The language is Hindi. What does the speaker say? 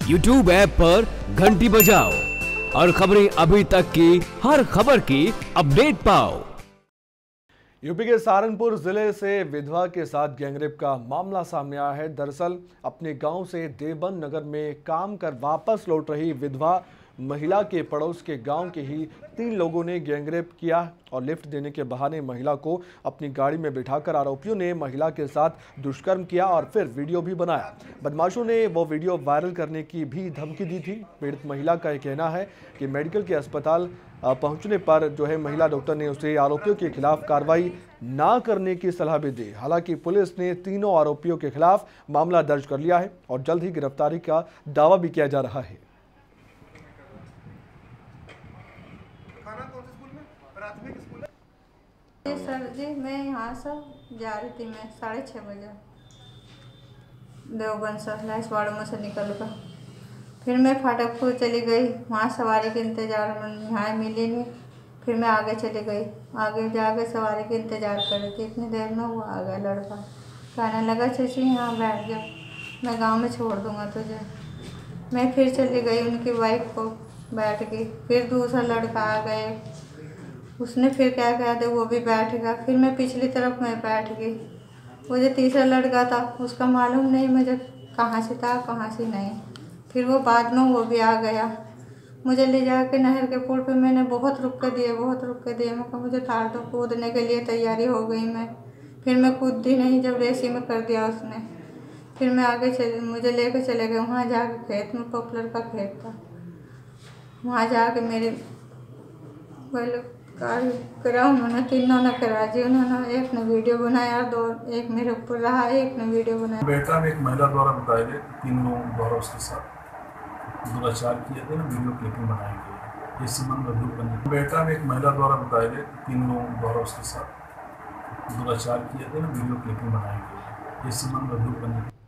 YouTube ऐप पर घंटी बजाओ और खबरें अभी तक की हर खबर की अपडेट पाओ। यूपी के सहारनपुर जिले से विधवा के साथ गैंगरेप का मामला सामने आया है। दरअसल अपने गांव से देवबंद नगर में काम कर वापस लौट रही विधवा महिला के पड़ोस के गांव के ही 3 लोगों ने गैंगरेप किया और लिफ्ट देने के बहाने महिला को अपनी गाड़ी में बिठाकर आरोपियों ने महिला के साथ दुष्कर्म किया और फिर वीडियो भी बनाया। बदमाशों ने वो वीडियो वायरल करने की भी धमकी दी थी। पीड़ित महिला का यह कहना है कि मेडिकल के अस्पताल पहुंचने पर महिला डॉक्टर ने उसे आरोपियों के खिलाफ कार्रवाई ना करने की सलाह भी दी। हालांकि पुलिस ने तीनों आरोपियों के खिलाफ मामला दर्ज कर लिया है और जल्द ही गिरफ्तारी का दावा भी किया जा रहा है। सर जी, मैं यहाँ से जा रही थी। मैं 6:30 बजे देवबंद से लाइसवाड़ में से निकल कर फिर मैं फाटकपुर चली गई। वहाँ सवारी के इंतज़ार में यहाँ मिली नहीं। फिर मैं आगे चली गई। आगे जाके सवारी के इंतज़ार कर रही थी। इतनी देर में वो आ गया लड़का। कहने लगा चाची यहाँ बैठ जा, मैं गांव में छोड़ दूँगा तुझे। मैं फिर चली गई, उनकी बाइक को बैठ गई। फिर दूसरा लड़का आ गए, उसने फिर क्या कहा था, वो भी बैठ गया। फिर मैं पिछली तरफ में बैठ गई। वो जो तीसरा लड़का था उसका मालूम नहीं मुझे कहाँ से था कहाँ से नहीं। फिर वो बाद में वो भी आ गया। मुझे ले जाके नहर के पुल पे मैंने बहुत रुक के दिए। मैं कहा मुझे ठार दो, कूदने के लिए तैयारी हो गई मैं। फिर मैं कूदी नहीं, जब रेसी में कर दिया उसने। फिर मैं आगे मुझे लेके चले गए। वहाँ जाके खेत में पॉपुलर का खेत था, वहाँ जाके मेरे करा उन्होंने, तीनों ने करा जी। उन्होंने एक ने वीडियो बनाया, एक मेरे ऊपर रहा, एक ने वीडियो बनाया। बेटा में एक महिला द्वारा बताए गए 3 लोगों द्वारा उसके साथ दुराचार किए थे ना, वीडियो क्लिपिंग बनाई गई। इस संबंध में अभियोग पंजीकृत। बेटा में एक महिला द्वारा बताए गए 3 लोगों द्वारा उसके साथ दुराचार किए थे ना, वीडियो क्लिपिंग बनाई गई। इस संबंध में अभियोग पंजीकृत।